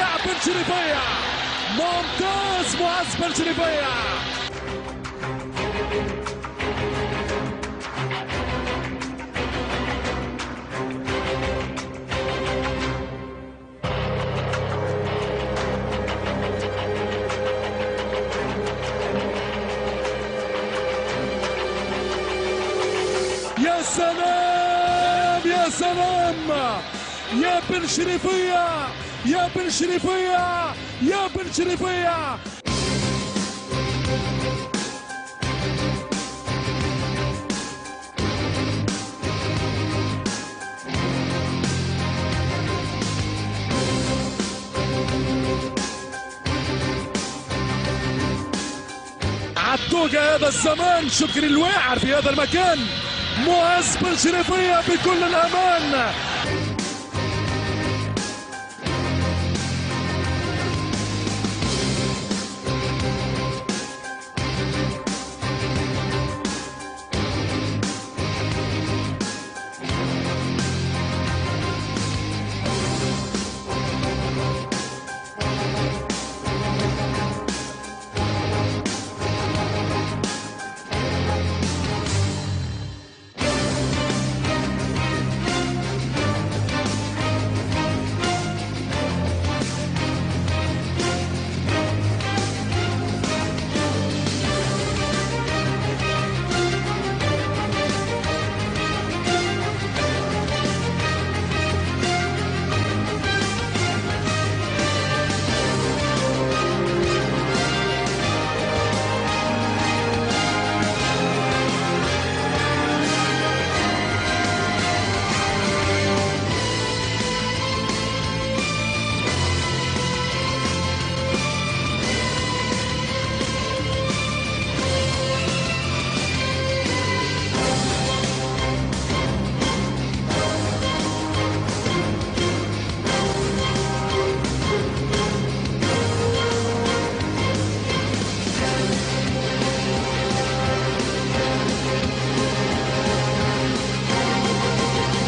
رائع بن شريفية، ممتاز معز بن شريفية. يا سلام يا سلام يا بن شريفية، يا بن شريفية، يا بن شريفية. عالدوقة هذا الزمان، شكري الواعر في هذا المكان، معز بن شريفية بكل الأمان.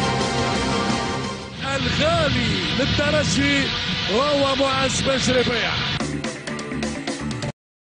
الغالي للترجي وهو معز بن شريفية.